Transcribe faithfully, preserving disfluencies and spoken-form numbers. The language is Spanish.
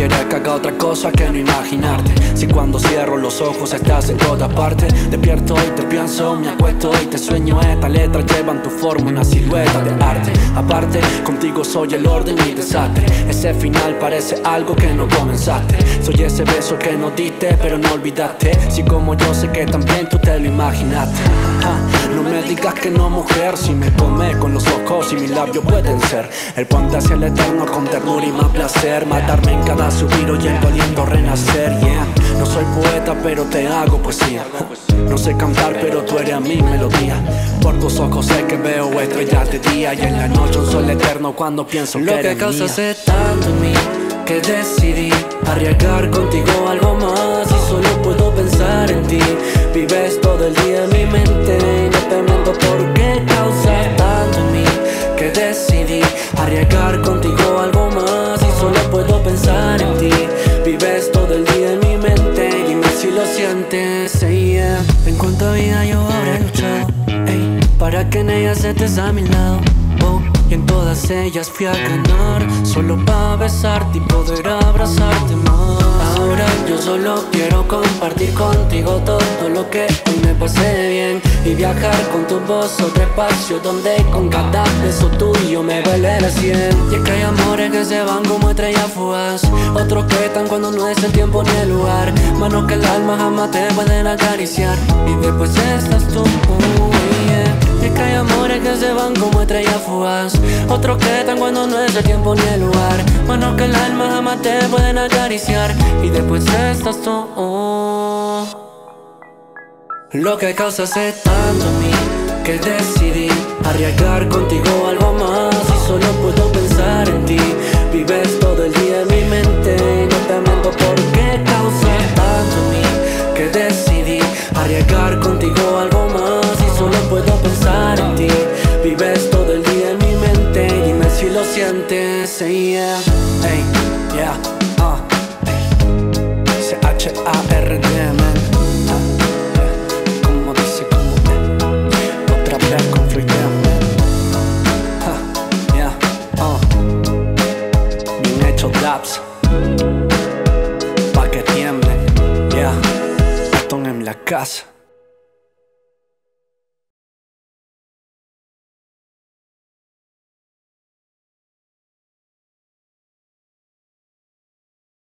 preferiré que haga otra cosa que no imaginarte. Si cuando cierro los ojos estás en toda parte. Despierto y te pienso, me acuesto y te sueño. Estas letras llevan tu forma, una silueta de arte. Aparte, contigo soy el orden y desastre. Ese final parece algo que no comenzaste. Soy ese beso que no diste pero no olvidaste. Si como yo sé que también tú te lo imaginaste. No me digas que no, mujer, si me come con los ojos y mis labios pueden ser el puente hacia el eterno con ternura y más placer. Matarme en cada suspiro y el doliendo renacer, yeah. No soy poeta pero te hago poesía. No sé cantar pero tú eres a mi melodía. Por tus ojos sé que veo estrellas de día y en la noche un sol eterno cuando pienso que Lo que causaste tanto en mí que decidí arriesgar contigo algo más. Y solo puedo pensar en ti. Vives todo el día en mi mente y no te miento porque causas tanto en mí que decidí arriesgar contigo algo más. Y solo puedo pensar en ti. Vives todo el día en mi mente. Dime si lo sientes, yeah. En cuánta vida yo habré luchado, ey, para que en ellas estés a mi lado, oh. Y en todas ellas fui a ganar, solo para besarte y poder abrazarte más. Ahora yo solo quiero compartir contigo todo lo que hoy me pasé bien. Y viajar con tu voz a otro espacio donde con cada beso tuyo me duele la sien. Y es que hay amores que se van como estrellas fugaz, otros que están cuando no es el tiempo ni el lugar. Manos que el alma jamás te pueden acariciar y después estás tú, uh, yeah. Y es que hay amores que se van como estrellas fugaz, otros que están cuando no es el tiempo ni el lugar. Manos que el alma jamás te pueden acariciar y después estás tú, uh. Lo que causaste tanto en mí que decidí arriesgar contigo algo más. Y solo puedo pensar en ti. Vives todo el día en mi mente y no te miento porque causas tanto en mí que decidí arriesgar contigo algo más. Y solo puedo pensar en ti. Vives todo el día en mi mente y dime si lo sientes, yeah. Hey, yeah, uh, hey. C H A R D, man. Como dice, como que otra vez con Freedom, man. uh, Yeah, uh. Bien hecho daps pa' que tiemblen, yeah. Ratón en la casa.